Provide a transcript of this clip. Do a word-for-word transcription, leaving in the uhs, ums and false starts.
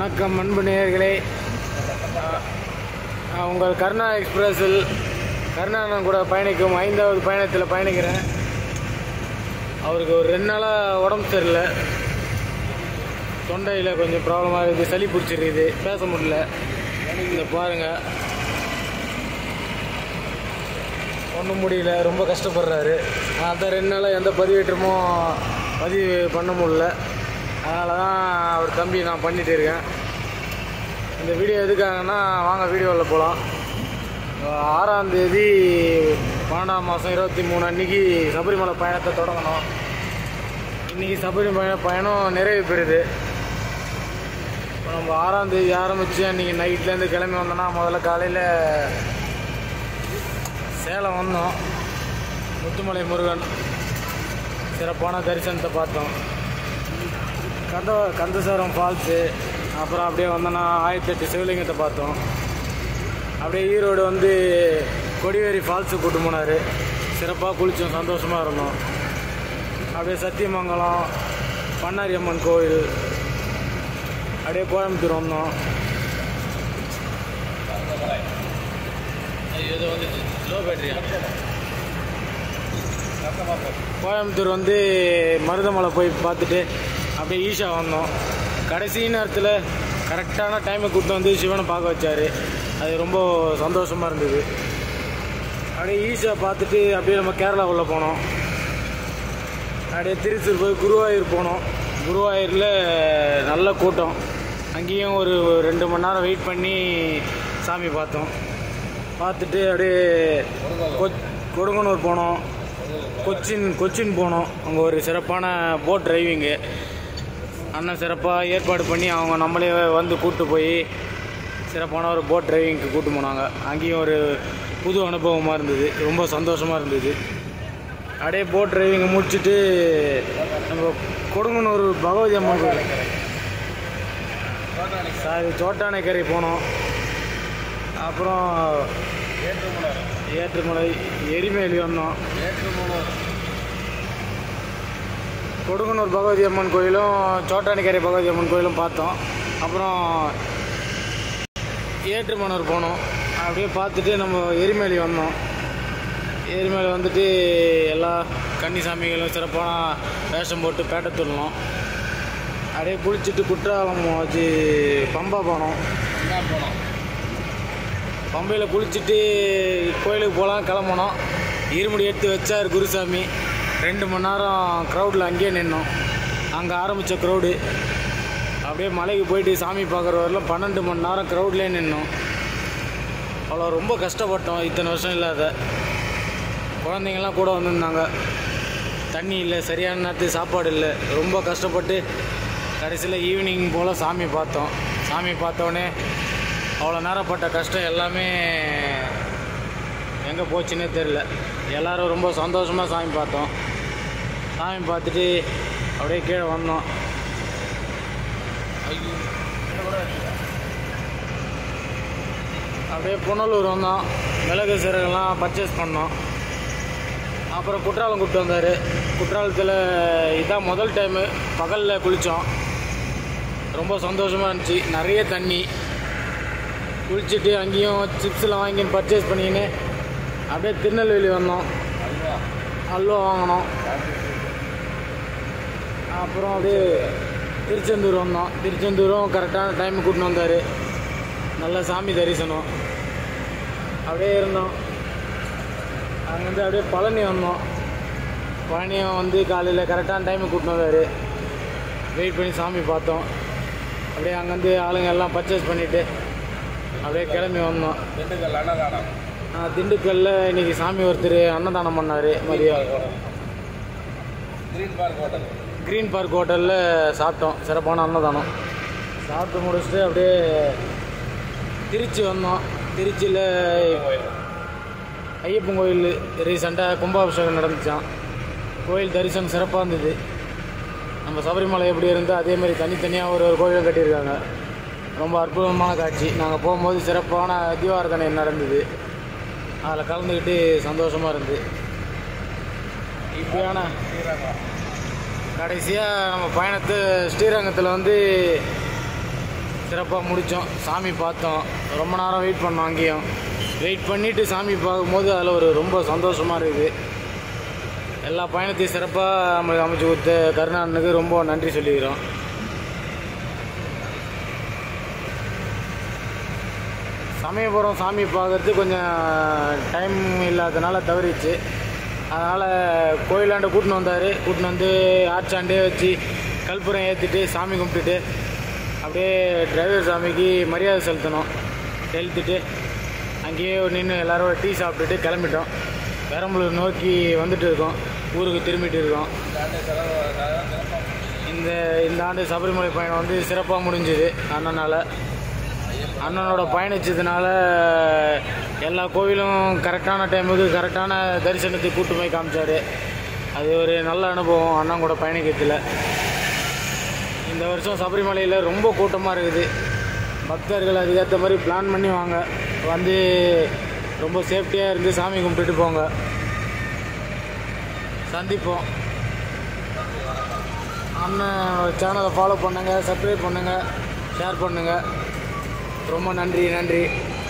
வணக்கம் அன்பு நேயர்களே. உங்கள் கருணா எக்ஸ்பிரஸில் கருணானன் கூட பயணிக்கும் ஐந்தாவது பயணத்தில் பயணிக்கிறேன். அவருக்கு ஒரு ரெண்டு நாளாக உடம்பு சரியில்லை, தொண்டையில் கொஞ்சம் ப்ராப்ளமாக இருக்குது, சளி பிடிச்சிருக்குது, பேச முடியல. இதை பாருங்கள், ஒன்றும் முடியல, ரொம்ப கஷ்டப்படுறாரு. அதான் ரெண்டு நாளாக எந்த பதிவேற்றமும் பதிவு பண்ண முடியல. அதனால தான் அவர் தம்பி நான் பண்ணிகிட்டு இருக்கேன். இந்த வீடியோ எதுக்காகனா, வாங்க வீடியோவில் போகலாம். ஆறாம் தேதி பன்னெண்டாம் மாதம் இருபத்தி மூணு அன்றைக்கி சபரிமலை பயணத்தை தொடங்கணும். இன்றைக்கி சபரிமலை பயணம் நிறைவு பெறுது. இப்போ நம்ம ஆறாம் தேதி ஆரம்பித்து அன்றைக்கி நைட்லேருந்து கிளம்பி வந்தோன்னா, முதல்ல காலையில் சேலம் வந்தோம். முத்துமலை முருகன் சிறப்பான தரிசனத்தை பார்த்தோம். கந்த கந்தசாரம் ஃபால்ஸு, அப்புறம் அப்படியே வந்தோன்னா ஆயிரத்தி எட்டு சிவலிங்கத்தை பார்த்தோம். அப்படியே ஈரோடு வந்து கொடிவேரி ஃபால்ஸு கூட்டு போனார். சிறப்பாக குளித்தோம், சந்தோஷமாக இருந்தோம். அப்படியே சத்தியமங்கலம், பண்ணாரி அம்மன் கோயில், அப்படியே கோயம்புத்தூர் வந்தோம். இது வந்து லோ பேட்டரியா. கோயம்புத்தூர் வந்து மருதமலை போய் பார்த்துட்டு அப்படியே ஈஷா வந்தோம். கடைசி நேரத்தில் கரெக்டான டைமை கூப்பிட்டு வந்து சிவனை பார்க்க வச்சார். அது ரொம்ப சந்தோஷமாக இருந்தது. அப்படியே ஈஷா பார்த்துட்டு அப்படியே நம்ம கேரளாவுக்குள்ளே போனோம். அப்படியே திருச்சூர் போய் குருவாயூர் போனோம். குருவாயூரில் நல்ல கூட்டம். அங்கேயும் ஒரு ரெண்டு மணி நேரம் வெயிட் பண்ணி சாமி பார்த்தோம். பார்த்துட்டு அப்படியே கொ கொடுங்கனூர் போனோம். கொச்சின் கொச்சின் போனோம். அங்கே ஒரு சிறப்பான போட் டிரைவிங்கு அண்ணன் சிறப்பாக ஏற்பாடு பண்ணி அவங்க நம்மளே வந்து கூப்பிட்டு போய் சிறப்பான ஒரு போட் டிரைவிங்க்கு கூப்பிட்டு போனாங்க. அங்கேயும் ஒரு புது அனுபவமாக இருந்தது, ரொம்ப சந்தோஷமாக இருந்தது. அப்படியே போட் டிரைவிங்கை முடிச்சுட்டு நம்ம கொடுங்கனூர் பகவதி அம்மன் கோயில், சாரி சோட்டானைக்கரை போனோம். அப்புறம் ஏற்றுமலை எரிமேலி வந்தோம். கொடுங்கனூர் பகவதி அம்மன் கோயிலும் சோட்டானிக்கரை பகவதி அம்மன் கோயிலும் பார்த்தோம். அப்புறம் ஏற்றுமனூர் போனோம். அப்படியே பார்த்துட்டு நம்ம எரிமேலி வந்தோம். எரிமேலி வந்துட்டு எல்லா கன்னிசாமிகளும் சிறப்பான வேஷம் போட்டு பேட்டை துள்ளணும். அப்படியே குளிச்சுட்டு குற்றாலம் வச்சு பம்பா போனோம். போனோம் பம்பையில் குளிச்சுட்டு கோயிலுக்கு போகலாம் கிளம்பணும். இருமுடி எடுத்து வச்சார் குருசாமி. ரெண்டு மணி நேரம் க்ரௌடில் அங்கேயே நின்னோம். அங்கே ஆரம்பித்த க்ரௌடு அப்படியே மலைக்கு போயிட்டு சாமி பார்க்குற வரலாம் பன்னெண்டு மணி நேரம் க்ரௌட்லேயே நின்னோம். அவ்வளோ ரொம்ப கஷ்டப்பட்டோம். இத்தனை வருஷம் இல்லாத குழந்தைங்கள்லாம் கூட வந்திருந்தாங்க. தண்ணி இல்லை, சரியான நேரத்துக்கு சாப்பாடு இல்லை, ரொம்ப கஷ்டப்பட்டு கடைசியில் ஈவினிங் போல் சாமி பார்த்தோம். சாமி பார்த்தோடனே அவ்வளோ நேரப்பட்ட கஷ்டம் எல்லாமே எங்கே போச்சுன்னே தெரில. எல்லோரும் ரொம்ப சந்தோஷமாக சாமி பார்த்தோம். சாமி பார்த்துட்டு அப்படியே கீழே வந்தோம். அப்படியே புனலூர் வந்தோம். மிளகு சீரகெல்லாம் பர்ச்சேஸ் பண்ணோம். அப்புறம் குற்றாலம் கூப்பிட்டு வந்தார். குற்றாலத்தில் இதான் முதல் டைமு பகலில் குளித்தோம். ரொம்ப சந்தோஷமாக இருந்துச்சு. நிறைய தண்ணி. குளிச்சுட்டு அங்கேயும் சிப்ஸ்லாம் வாங்கி பர்ச்சேஸ் பண்ணிக்கின்னு அப்படியே திருநெல்வேலி வந்தோம். அல்வா வாங்கினோம். அப்புறம் அப்படியே திருச்செந்தூர் வந்தோம். திருச்செந்தூரும் கரெக்டான டைமுக்கு கூட்டின்னு வந்தார். நல்ல சாமி தரிசனம். அப்படியே இருந்தோம். அங்கேருந்து அப்படியே பழனி வந்தோம். பழனியும் வந்து காலையில் கரெக்டான டைமுக்கு கூட்டின்னு வந்தார். வெயிட் பண்ணி சாமி பார்த்தோம். அப்படியே அங்கேருந்து ஆளுங்க எல்லாம் பர்ச்சேஸ் பண்ணிவிட்டு அப்படியே கிளம்பி வந்தோம். திண்டுக்கல் அன்னதானம். திண்டுக்கல்லில் இன்றைக்கி சாமி ஒருத்தர் அன்னதானம் பண்ணார் மதியம். Green Park hotel Green Park ஹோட்டலில் சாப்பிட்டோம். சிறப்பான அன்னதானம் சாப்பிட்டு முடிச்சுட்டு அப்படியே திருச்சி வந்தோம். திருச்சியில் ஐயப்பன் கோயில் ரீசெண்டாக கும்பாபிஷேகம் நடந்துச்சான். கோயில் தரிசனம் சிறப்பாக இருந்தது. நம்ம சபரிமலை எப்படி இருந்தால் அதேமாதிரி தனித்தனியாக ஒரு ஒரு கோயிலும் கட்டியிருக்காங்க. ரொம்ப அற்புதமான காட்சி. நாங்கள் போகும்போது சிறப்பான தீபாராதனை நடந்தது. அதில் கலந்துக்கிட்டு சந்தோஷமாக இருந்து இப்படியான கடைசியாக நம்ம பயணத்து ஸ்ரீரங்கத்தில் வந்து சிறப்பாக முடித்தோம். சாமி பார்த்தோம். ரொம்ப நேரம் வெயிட் பண்ணோம். அங்கேயும் வெயிட் பண்ணிவிட்டு சாமி பார்க்கும்போது அதில் ஒரு ரொம்ப சந்தோஷமாக இருக்குது. எல்லா பயணத்தையும் சிறப்பாக நம்மளுக்கு அமைச்சு கொடுத்த கருணாண்ணனுக்கு ரொம்ப நன்றி சொல்லிக்கிறோம். சமயபுரம் சாமி பார்க்கறது கொஞ்சம் டைம் இல்லாதனால தவறிச்சு. அதனால் கோயிலாண்ட கூட்டின்னு வந்தார். கூட்டின்னு வந்து ஆச்சாண்டே வச்சு கற்பூரம் ஏற்றிட்டு சாமி கும்பிட்டுட்டு அப்படியே டிரைவர் சாமிக்கு மரியாதை செலுத்தணும். செலுத்திட்டு அங்கேயே நின்று எல்லோரும் டீ சாப்பிட்டுட்டு கிளம்பிட்டோம். பெரம்பலூர் நோக்கி வந்துட்டு இருக்கோம். ஊருக்கு திரும்பிட்டு இருக்கோம். இந்த இந்த ஆண்டு சபரிமலை பயணம் வந்து சிறப்பாக முடிஞ்சுது. அண்ணனால் அண்ணனோட பயணிச்சதுனால எல்லா கோவிலும் கரெக்டான டைமுக்கு கரெக்டான தரிசனத்தை கூட்டு போய் காமிச்சார். அது ஒரு நல்ல அனுபவம் அண்ணன் கூட பயணிக்கிறதுல. இந்த வருஷம் சபரிமலையில் ரொம்ப கூட்டமாக இருக்குது. பக்தர்கள் அதுக்கேற்ற மாதிரி பிளான் பண்ணி வாங்க. வந்து ரொம்ப சேஃப்டியாக இருந்து சாமி கும்பிட்டுட்டு போங்க. சந்திப்போம். அண்ணன் சேனலை ஃபாலோ பண்ணுங்கள், சப்ஸ்கிரைப் பண்ணுங்கள், ஷேர் பண்ணுங்கள். ரொம்ப நன்றி நன்றி